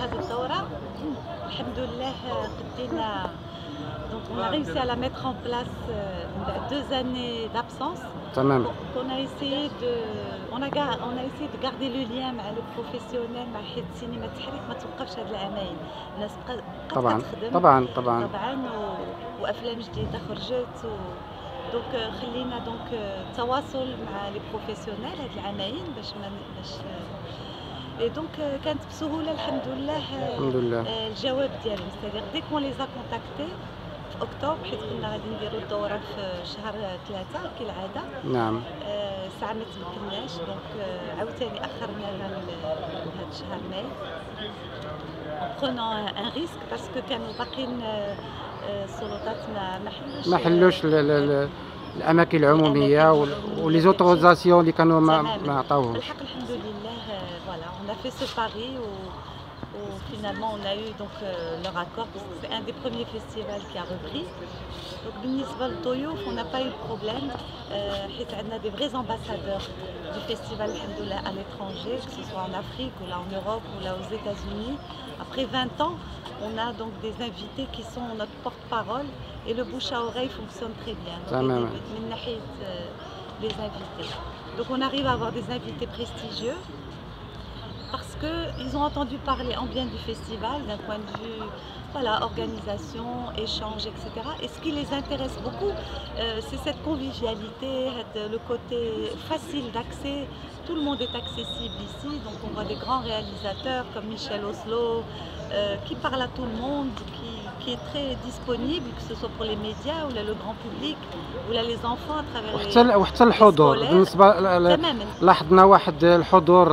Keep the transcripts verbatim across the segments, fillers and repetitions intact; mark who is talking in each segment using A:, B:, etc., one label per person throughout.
A: هذه الدورة الحمد لله قدينا. Donc on a réussi à la mettre en place euh, deux années d'absence.
B: تمام.
A: On a essayé de on a on a essayé de garder le lien مع le professionnel مع حيت السينما التحريك ما توقفش هاد العامين. الناس بقات
B: طبعا
A: كتخدم
B: طبعا طبعا
A: طبعا و... وافلام جديده خرجت و... دونك خلينا دونك التواصل مع لي بروفيسيونيل هاد العامين باش ما باش اي دونك كانت بسهوله الحمد لله.
B: الحمد لله.
A: الجواب ديالهم ستادير ديك مون لي زا كونتاكتي في اكتوبر حيت كنا غادي نديرو الدوره في شهر ثلاثة كالعاده.
B: نعم.
A: الساعه ما تمكناش دونك عاوتاني اخرناها لهاد الشهر ماي prenant un risque parce que كانوا باقيين السلطات ما ما حلوش
B: ما حلوش الاماكن العموميه ولي زوتوريزاسيون اللي كانوا ما ما عطاوهمش.
A: بالحق الحمد لله فوالا on a fait ce pari و où finalement on a eu donc euh, leur accord parce que c'est un des premiers festivals qui a repris. Donc بالنسبة للضيوف on n'a pas eu de problème حيت عندنا des vrais ambassadeurs du festival الحمد لله à l'étranger, que ce soit en Afrique ou là en Europe ou là aux États-Unis. Après vingt ans, on a donc des invités qui sont notre porte-parole et le bouche à oreille fonctionne très bien. من ناحية les invités. Donc on arrive à avoir des invités prestigieux parce qu'ils ont entendu parler en bien du festival d'un point de vue voilà, organisation, échange, et cetera. Et ce qui les intéresse beaucoup, euh, c'est cette convivialité, le côté facile d'accès. Tout le monde est accessible ici, donc on voit des grands réalisateurs comme Michel Oslo, euh, qui parle à tout le monde, qui, qui est très disponible, que ce soit pour les médias ou là, le grand public, ou là, les enfants à travers
B: وحتى
A: les
B: وحتى الحضور بالنسبة لاحظنا واحد الحضور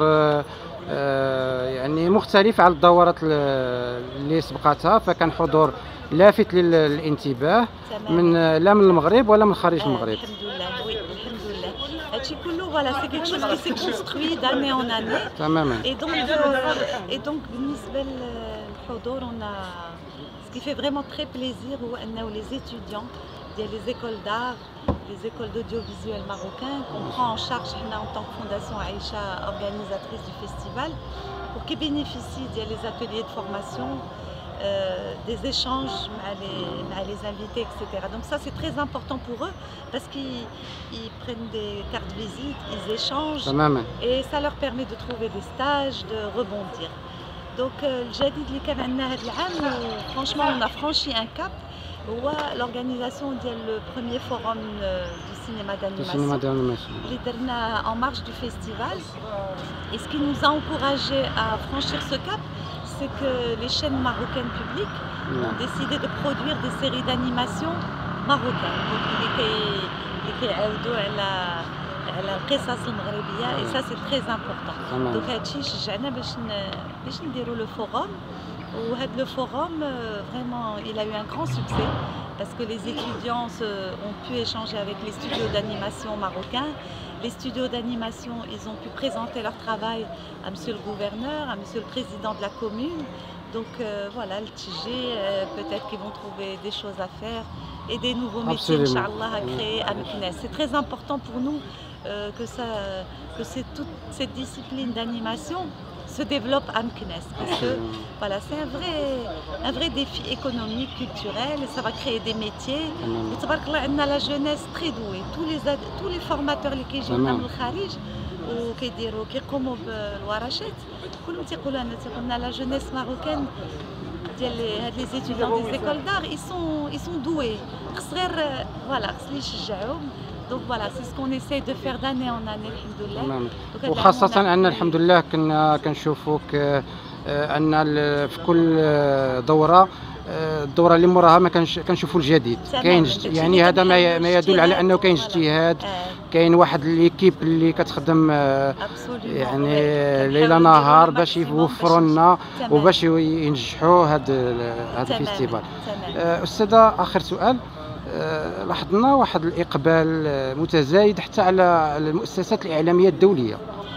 B: يعني مختلف على الدورات اللي سبقتها، فكان حضور لافت للانتباه من لا من المغرب ولا من خارج المغرب.
A: الحمد لله وي الحمد لله هادشي كله فوالا سي كيك شوز كي سي كونستروي داني اون اني
B: تماما.
A: اي دونك اي دونك بالنسبه للحضور on a ce qui fait vraiment très plaisir هو انه les étudiants ديال les écoles d'art, les écoles d'audiovisuel marocain qu'on prend en charge en tant que Fondation Aïcha, organisatrice du festival, pour qu'ils bénéficient des ateliers de formation, euh, des échanges avec les invités, et cetera. Donc ça c'est très important pour eux parce qu'ils prennent des cartes visites, ils échangent et ça leur permet de trouver des stages, de rebondir. Donc الجديد اللي كان عندنا هذا العام franchement on a franchi un cap. هو l'organisation ديال le premier forum du cinéma d'animation اللي درنا en marge du festival. Et ce qui nous a encouragé à franchir ce cap, c'est que les chaînes marocaines publiques ont décidé de produire des séries d'animation marocaines. Donc اللي كيعاودوا على على القصص المغربيه et ça c'est très important. Donc هادشي شجعنا باش باش نديروا le forum. Le forum, vraiment, il a eu un grand succès parce que les étudiants ont pu échanger avec les studios d'animation marocains. Les studios d'animation, ils ont pu présenter leur travail à monsieur le gouverneur, à monsieur le président de la commune. Donc euh, voilà, le T G, euh, peut-être qu'ils vont trouver des choses à faire et des nouveaux métiers, Inch'Allah, à créer à Meknès. C'est très important pour nous euh, que, ça, que toute cette discipline d'animation se développe à Meknès parce que voilà, c'est un vrai, un vrai défi économique, culturel, ça va créer des métiers. On a la jeunesse très douée, tous les, tous les formateurs qui viennent من الخارج وكيديروا كيقوموا بالورشات كلهم تيقولوا لنا تيقولنا la jeunesse marocaine ديال هاد les étudiants des écoles d'art ils sont ils sont doués خص غير voilà خص اللي يشجعوهم. Donc voilà, c'est ce qu'on essaie de faire d'année en année الحمد لله.
B: وخاصة أن الحمد لله كنا كنشوفوك أن في كل دورة الدورة اللي موراها ما كنشوفوا الجديد، كاين يعني هذا ما ما يدل على أنه كاين اجتهاد، كاين واحد ليكيب اللي كتخدم يعني ليل نهار باش يوفروا لنا وباش ينجحوا هذا هذا الفيستيفال. أستاذة آخر سؤال، لاحظنا واحد الإقبال متزايد حتى على المؤسسات الإعلامية الدولية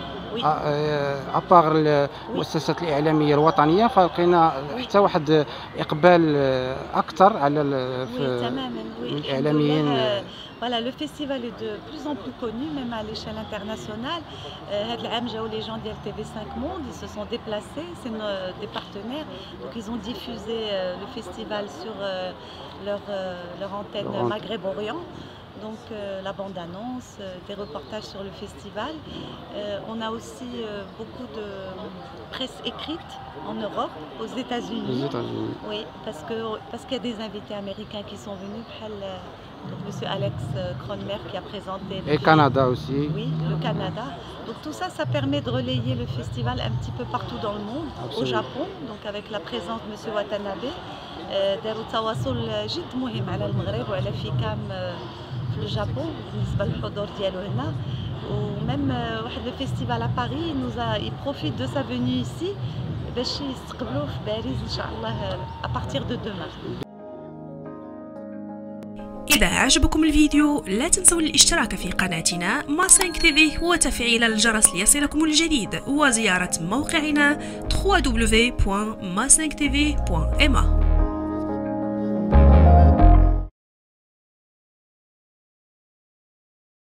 B: أباغ المؤسسات الإعلامية الوطنية، فلقينا حتى واحد إقبال أكثر على الإعلاميين.
A: Voilà, le festival est de plus en plus connu, même à l'échelle internationale. هاد العام جاو les gens ديال T V cinq Monde, ils se sont déplacés, c'est des partenaires. Donc ils ont diffusé le festival sur leur, leur antenne Maghreb Orient. Donc euh, la bande-annonce, euh, des reportages sur le festival. Euh, on a aussi euh, beaucoup de presse écrite en Europe, aux États-Unis. Oui, parce que parce qu'il y a des invités américains qui sont venus. Donc Monsieur Alex Kronmer qui a présenté.
B: Et le Canada aussi.
A: Oui, le Canada. Donc tout ça, ça permet de relayer le festival un petit peu partout dans le monde. Absolument. Au Japon, donc avec la présence de Monsieur Watanabe. داروا تواصل جد مهم على المغرب وعلى فيكام في الجابون بالنسبه للحضور ديالو هنا. وميم واحد لو فيستيفال ا باريس نوزا اي بروفيت دو سا فيني ايسي باش يستقبلوه في باريس ان شاء الله ا بارتير دو دومان.
C: إذا عجبكم الفيديو لا تنسوا الاشتراك في قناتنا ما خمسة تي في وتفعيل الجرس ليصلكم الجديد وزيارة موقعنا دبليو دبليو دبليو بوان ما خمسة تي في بوان إم إيه.